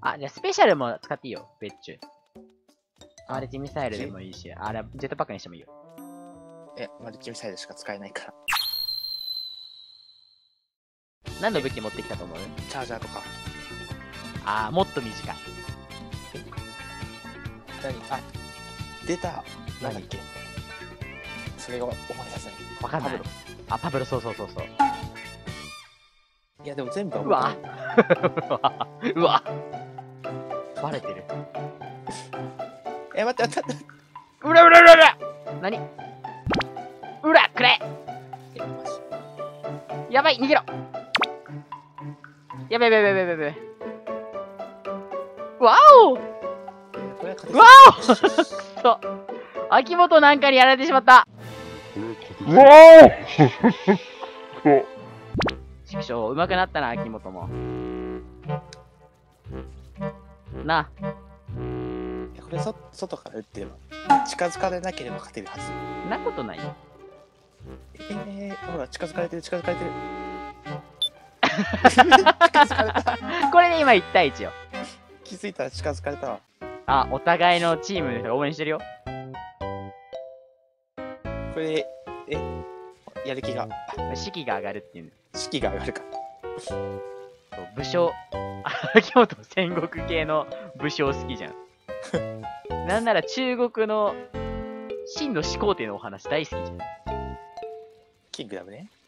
あ、じゃあスペシャルも使っていいよ、別注。マルチミサイルでもいいし、あれ、ジェットパックにしてもいいよ。 マルチミサイルしか使えないから。 何の武器持ってきたと思う？ チャージャーとか。 あー、もっと短い。 出た。なんだっけ。それが思い出せない。 わかんない。 パブロ。 あ、パブロ、そうそうそうそう。 いや、でも全部はうわうわバレてる。 待って。 うらうらうらうら何うらくれマジやばい逃げろやべやべやべやべやべわおこれは勝てわおそう秋元なんかにやられてしまったうわお畜生うまくなったな秋元もなあいやこれ外から撃ってれば近づかれなければ勝てるはず。 そんなことないよほら近づかれてる近づかれてるこれで今1対1よ気づいたら近づかれたわ。 あお互いのチームの人が応援してるよこれやる気が士気が上がるっていう士気が上がるか。 そう武将秋元戦国系の武将好きじゃんなんなら中国の秦の始皇帝のお話大好きじゃんキングダムね。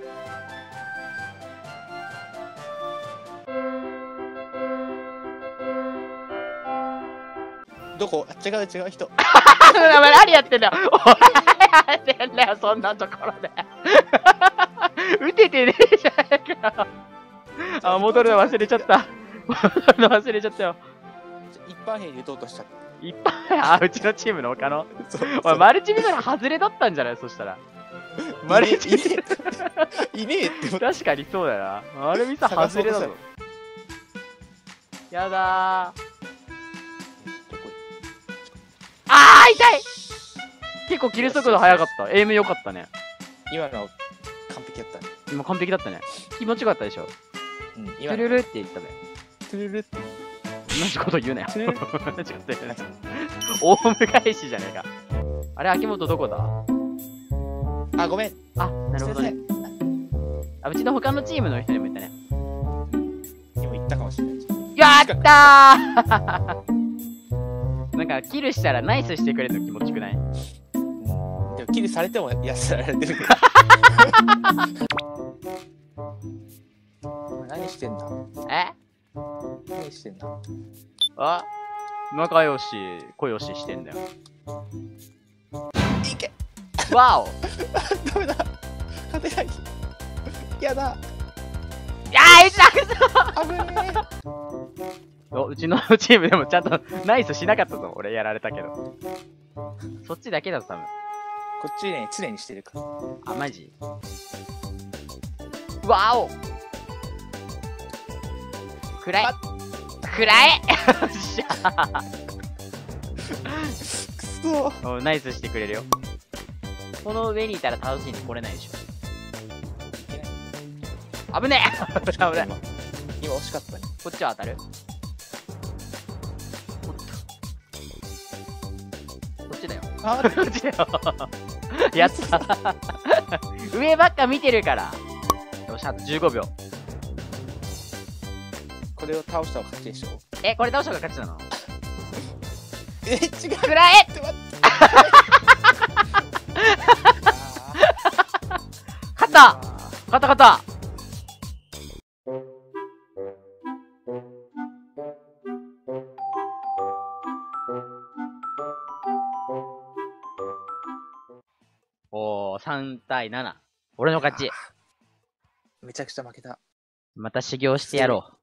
どこ違う人何やってんだよお前やってんだよそんなところで撃ててねえじゃねえかよあ戻るの忘れちゃった戻るの忘れちゃったよ一般兵に撃とうとしちゃった。 いっぱいうちのチームの他のそうおいマルチミサイル外れだったんじゃないそしたらマルチミサイルいねえって思って確かにそうだなマルミサ外れだぞやだーあー痛い結構切る速度速かったエイム良かったね今の完璧やったね。 今完璧だったね気持ちよかったでしょうん、 ト今のゥルルって言ったべトゥルルって同じこと言うなよトゥルル同じこと言うなよオウム返しじゃねえかあれ秋元どこだあ、ごめん。 あなるほどねあうちの他のチームの人にも言ったね今言ったかもしれない。 やったーなんかキルしたらナイスしてくれると気持ちよくないでもキルされてもやられてるけど何してんだえ何してんだあ仲良し小良ししてんだよいけわおダメだ勝てないやだいやー、 危ねおうちのチームでもちゃんとナイスしなかったぞ。俺やられたけど。そっちだけだぞ、多分。 こっちね常にしてるからあ、マジわお暗い暗いよっしゃくそおナイスしてくれるよ。この上にいたら楽しんで来れないでしょ。危ねえ危ない。 今惜しかったね。 こっちは当たるこっちだよ。 あこっちだよ。やった上ばっか見てるから。よし、あと15秒。 これを倒したら勝ちでしょ。 え、これ倒した方が勝ちなの違うくらえって待って勝った勝ったおー、3対7。俺の勝ち。 めちゃくちゃ負けた。 また修行してやろう。